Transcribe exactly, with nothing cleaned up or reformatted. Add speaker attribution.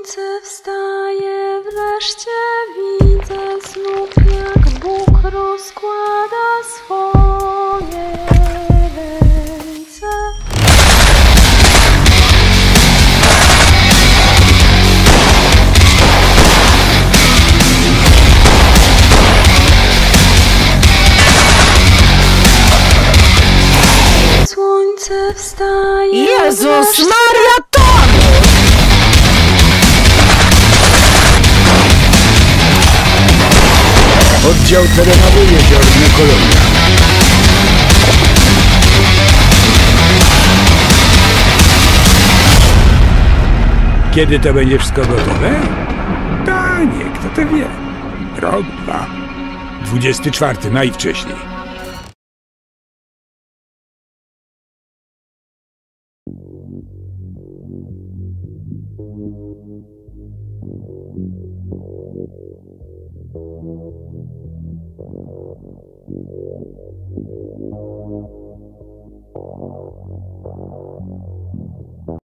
Speaker 1: Słońce wstaje, wreszcie widzę znów, jak Bóg rozkłada swoje ręce. Słońce wstaje.
Speaker 2: Jezus Maria, to!
Speaker 3: Oddział terenowy Jeziorne Kolonia. Kiedy to będzie wszystko gotowe? Panie, kto to wie? Rok, dwa. Dwudziesty czwarty, najwcześniej.